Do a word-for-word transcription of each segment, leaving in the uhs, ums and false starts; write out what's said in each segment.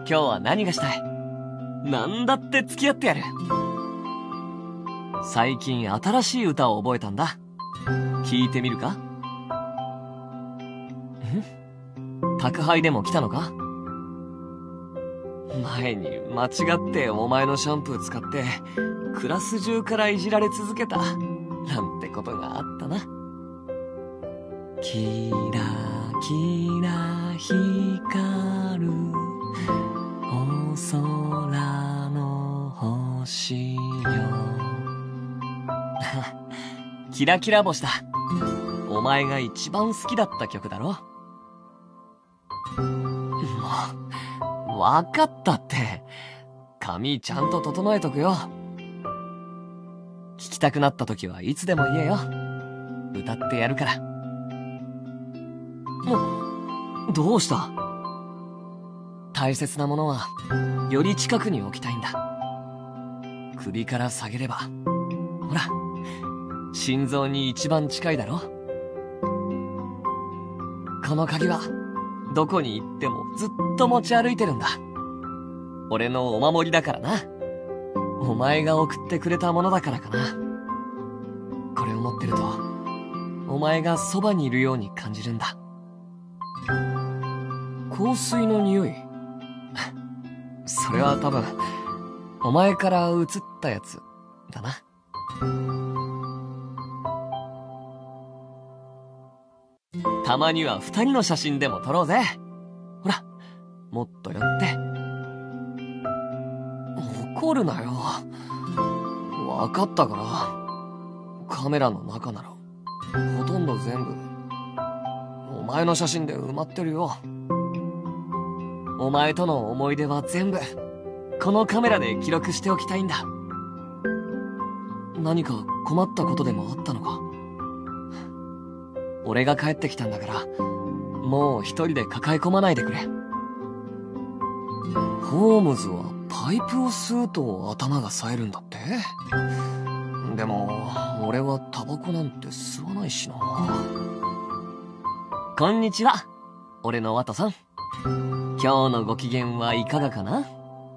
今日は何がしたい？なんだって付き合ってやる。最近新しい歌を覚えたんだ。聞いてみるか？ん？宅配でも来たのか？前に間違ってお前のシャンプー使ってクラス中からいじられ続けたなんてことがあったな。キラキラ光るお空の星よキラキラ星だ。お前が一番好きだった曲だろ。もうわかったって。髪ちゃんと整えとくよ。聞きたくなった時はいつでも言えよ。歌ってやるから。も、どうした？大切なものはより近くに置きたいんだ。首から下げれば、ほら、心臓に一番近いだろ。この鍵はどこに行ってもずっと持ち歩いてるんだ。俺のお守りだからな。お前が送ってくれたものだからかな。これを持ってるとお前がそばにいるように感じるんだ。香水の匂いそれは多分お前から移ったやつだな。たまには二人の写真でも撮ろうぜ。ほら、もっと寄って。怒るなよ。わかったから。カメラの中ならほとんど全部お前の写真で埋まってるよ。お前との思い出は全部このカメラで記録しておきたいんだ。何か困ったことでもあったのか？俺が帰ってきたんだからもう一人で抱え込まないでくれ。ホームズはパイプを吸うと頭が冴えるんだって？でも俺はタバコなんて吸わないしな。こんにちは、俺のワトさん。今日のご機嫌はいかがかな？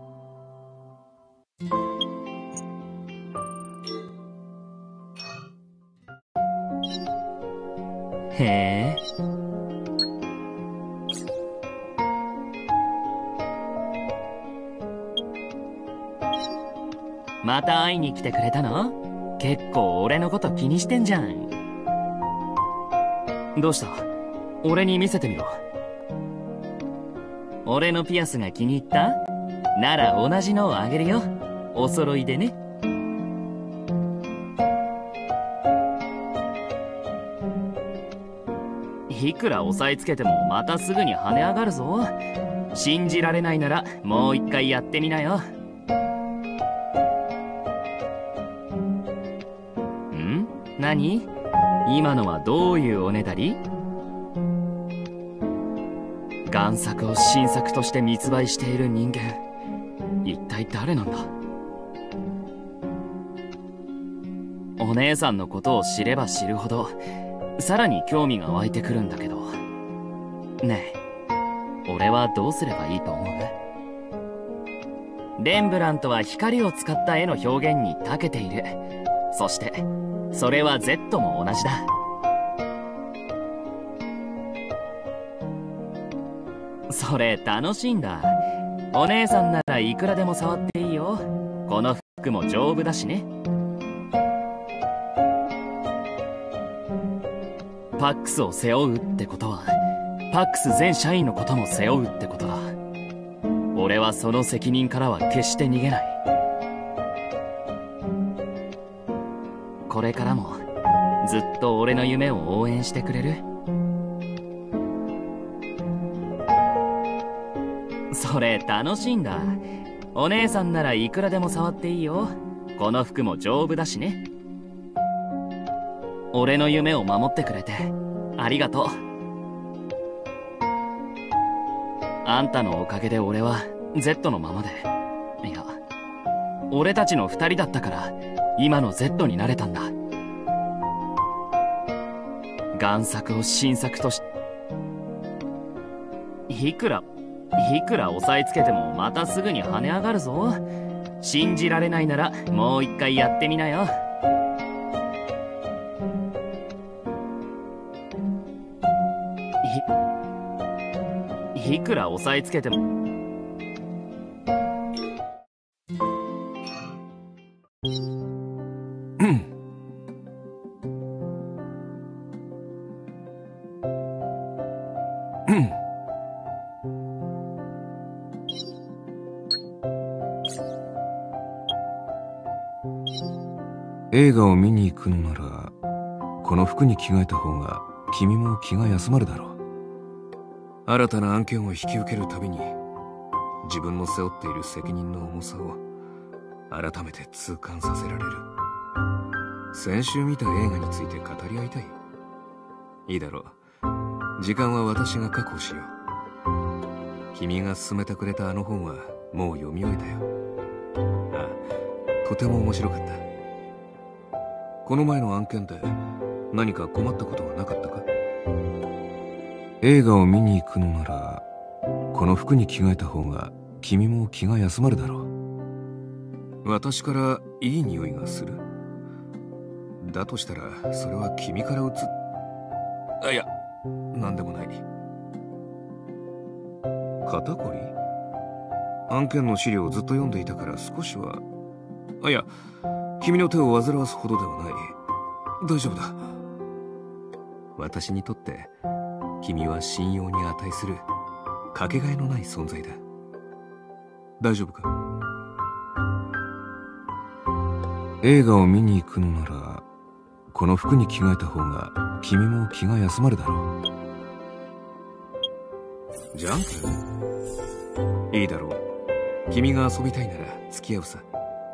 へえ。 また会いに来てくれたの？結構俺のこと気にしてんじゃん。どうした？俺に見せてみろ。俺のピアスが気に入った？なら同じのをあげるよ。お揃いでね。いくら押さえつけてもまたすぐに跳ね上がるぞ。信じられないならもう一回やってみなよ。ん？何？今のはどういうおねだり？贋作を新作として密売している人間、一体誰なんだ？お姉さんのことを知れば知るほどさらに興味が湧いてくるんだけど。ねえ、俺はどうすればいいと思う？レンブラントは光を使った絵の表現に長けている。そしてそれは Z も同じだ。それ楽しいんだ。お姉さんならいくらでも触っていいよ。この服も丈夫だしね。パックスを背負うってことはパックス全社員のことも背負うってことだ。俺はその責任からは決して逃げない。これからもずっと俺の夢を応援してくれる？それ楽しいんだ。お姉さんならいくらでも触っていいよ。この服も丈夫だしね。俺の夢を守ってくれてありがとう。あんたのおかげで俺は Z のままで、いや、俺たちの二人だったから今の Z になれたんだ。贋作を新作とし、いくらいくら押さえつけてもまたすぐに跳ね上がるぞ。信じられないならもう一回やってみなよ。い、いくら押さえつけても。 映画を見に行くのなら、この服に着替えた方が君も気が休まるだろう。新たな案件を引き受けるたびに、自分の背負っている責任の重さを改めて痛感させられる。先週見た映画について語り合いたい。いいだろう。時間は私が確保しよう。君が勧めてくれたあの本はもう読み終えたよ。ああ、とても面白かった。この前の案件で何か困ったことはなかったか？映画を見に行くのなら、この服に着替えた方が君も気が休まるだろう。私からいい匂いがする？だとしたらそれは君からうつっあいやなんでもない。肩こり？案件の資料をずっと読んでいたから少しは。あいや君の手を煩わすほどではない。大丈夫だ。私にとって君は信用に値するかけがえのない存在だ。大丈夫か？映画を見に行くのなら、この服に着替えた方が君も気が休まるだろう。じゃんけん？いいだろう。君が遊びたいなら付き合うさ。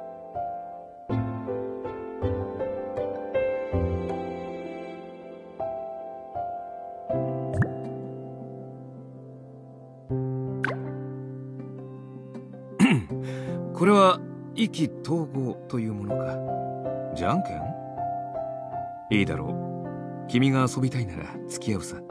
これは意気投合というものか。じゃんけん？いいだろう。君が遊びたいなら付き合うさ。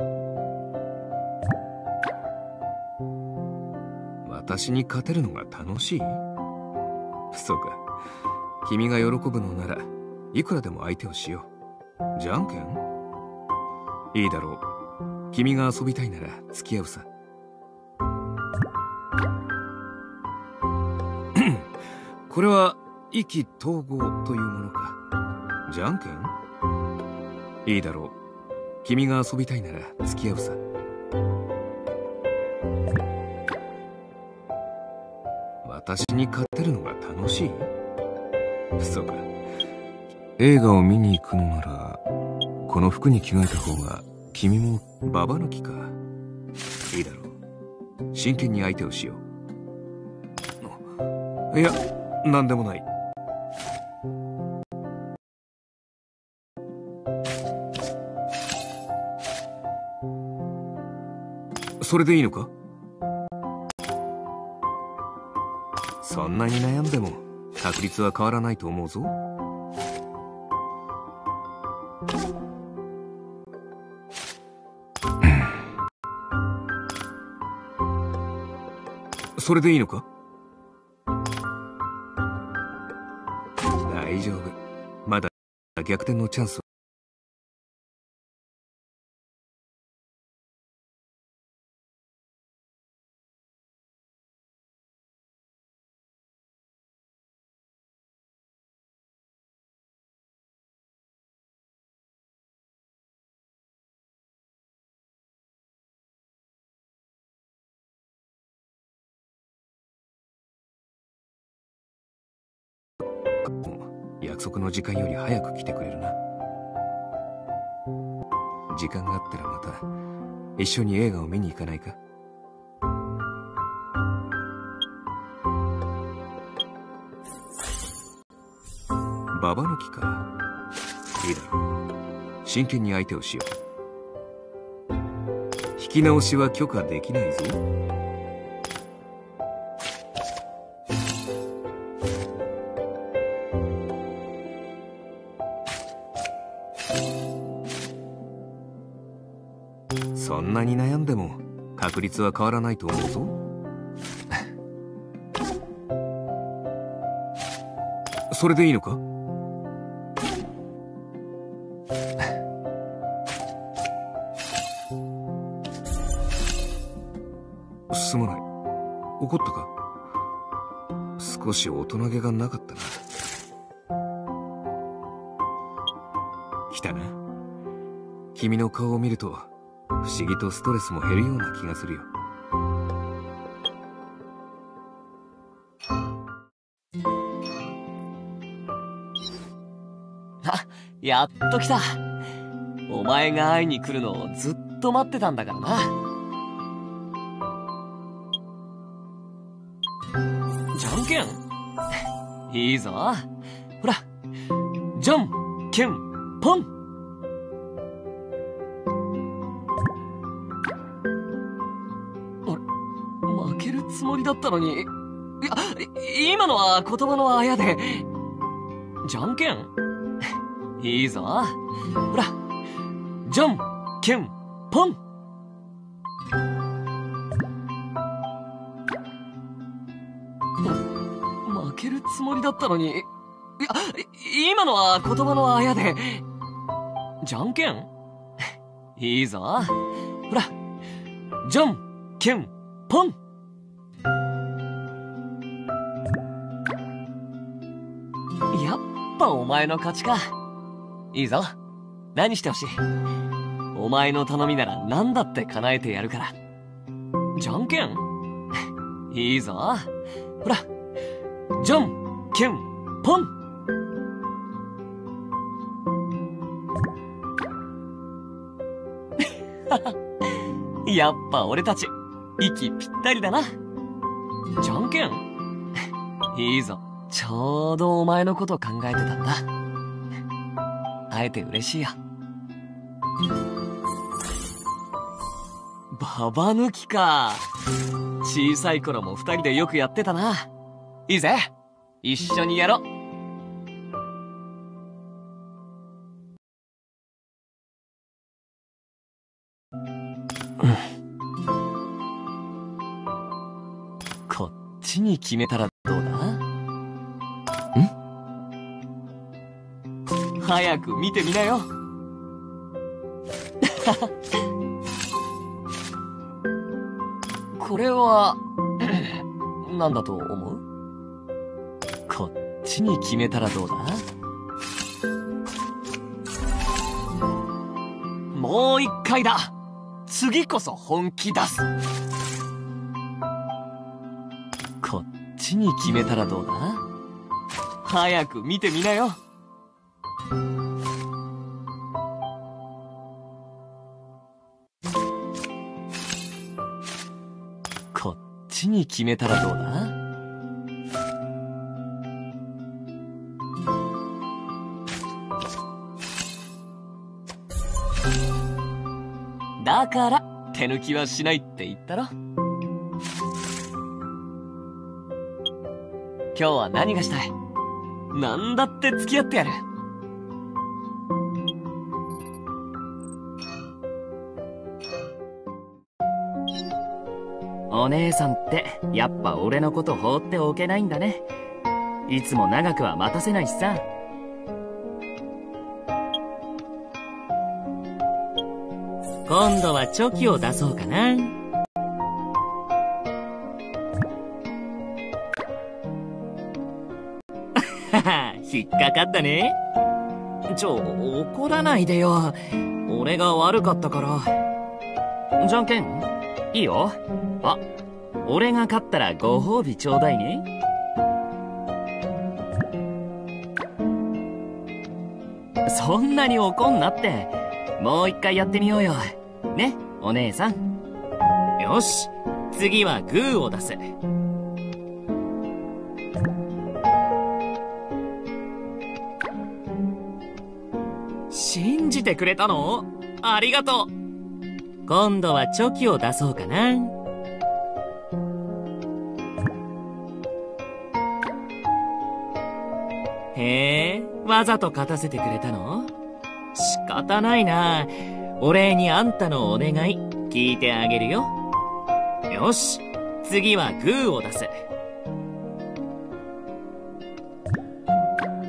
私に勝てるのが楽しい？そうか。君が喜ぶのならいくらでも相手をしよう。じゃんけん？いいだろう。君が遊びたいなら付き合うさ。これは意気投合というものか。じゃんけん？いいだろう。君が遊びたいなら付き合うさ。私に勝てるのが楽しい？そうか。映画を見に行くのなら、この服に着替えた方が君もババ抜きか。いいだろう。真剣に相手をしよう。いやなんでもない。それでいいのか？そんなに悩んでも確率は変わらないと思うぞ。それでいいのか？大丈夫。まだ逆転のチャンス。約束の時間より早く来てくれるな。時間があったらまた一緒に映画を見に行かないか？ババ抜きか。いいだろう。真剣に相手をしよう。引き直しは許可できないぞ。そんなに悩んでも確率は変わらないと思うぞ。 それでいいのか？すまない。怒ったか？少し大人げがなかったな。来たな。君の顔を見ると不思議とストレスも減るような気がするよ。 あ、やっと来た。お前が会いに来るのをずっと待ってたんだからな。じゃんけんいいぞ。ほら、じゃんけんぽん。あれ、負けるつもりだったのに。いや、今のは言葉のあやで。じゃんけんいいぞ。ほら、じゃんけんぽん。負けるつもりだったのに。いや、今のは言葉のあやで。じゃんけんいいぞ。ほら、じゃんけんぽん。やっぱお前の勝ちか。いいぞ。何してほしい？お前の頼みなら何だって叶えてやるから。じゃんけんいいぞ。ほら、じゃんけんぽん。やっぱ俺たち息ぴったりだな。じゃんけんいいぞ。ちょうどお前のこと考えてたんだ。会えて嬉しいよ。ババ抜きか。小さい頃も二人でよくやってたな。いいぜ、一緒にやろう。こっちに決めたらどうだ？ん？早く見てみなよ。これは何だと思う？こっちに決めたらどうだ？もう一回だ。次こそ本気出す。こっちに決めたらどうだ？早く見てみなよ。こっちに決めたらどうだ？だから手抜きはしないって言ったろ。今日は何がしたい？なんだって付き合ってやる。 お姉さんってやっぱ俺のこと放っておけないんだね。いつも長くは待たせないしさ。今度はチョキを出そうかな。引っかかったね。ちょ、怒らないでよ。俺が悪かったから。じゃんけんいいよ。あ、俺が勝ったらご褒美ちょうだいね。そんなに怒んなって。もう一回やってみようよ。ね、お姉さん。よし、次はグーを出す。信じてくれたの？ありがとう。今度はチョキを出そうかな。へえ、わざと勝たせてくれたの？仕方ないな。お礼にあんたのお願い聞いてあげるよ。よし、次はグーを出す。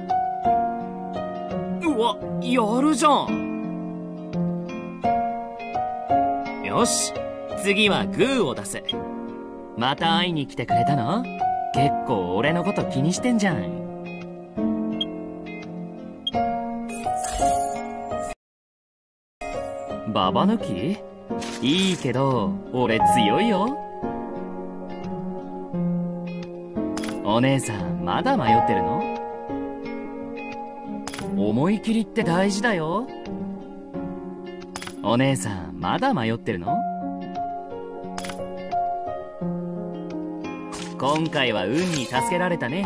わ、やるじゃん。よし、次はグーを出す。また会いに来てくれたの？結構俺のこと気にしてんじゃん。ババ抜き？いいけど、俺強いよ。お姉さん、まだ迷ってるの？思い切りって大事だよ。お姉さん、まだ迷ってるの？今回は運に助けられたね。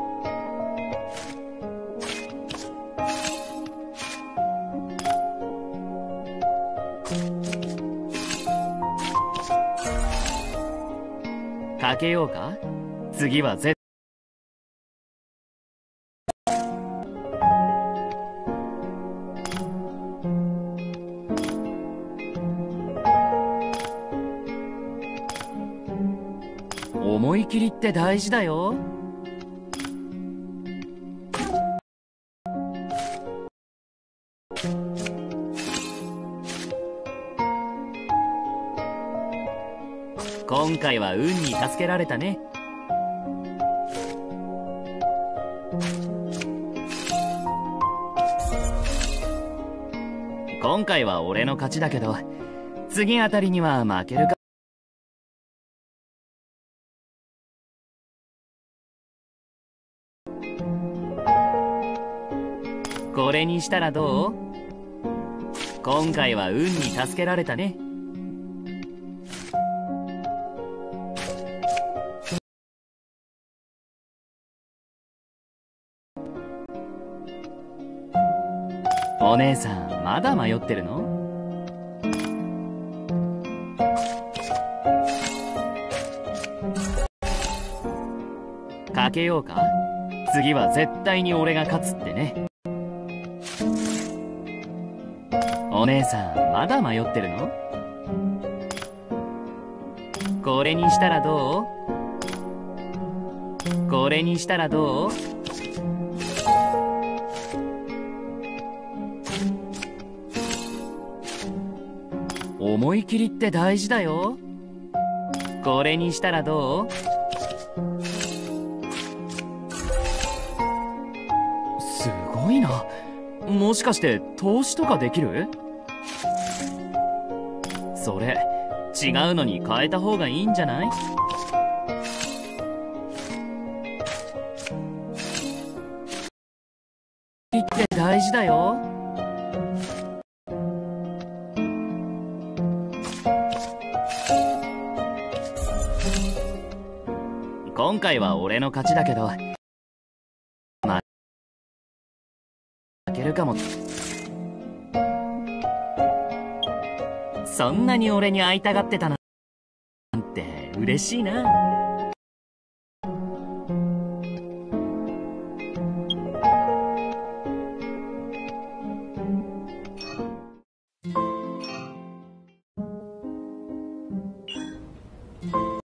かけようか？次は絶思い切りって大事だよ。今回は運に助けられたね。今回は俺の勝ちだけど、次あたりには負けるか。これにしたらどう？今回は運に助けられたね。お姉さん、まだ迷ってるの？かけようか？次は絶対に俺が勝つってね。お姉さん、まだ迷ってるの？これにしたらどう？これにしたらどう？思い切りって大事だよ。これにしたらどう？すごいな。もしかして投資とかできる？それ違うのに変えた方がいいんじゃない？って大事だよ。今回は俺の勝ちだけど、ま負けるかも。そんなに俺に会いたがってたなんて嬉しいな。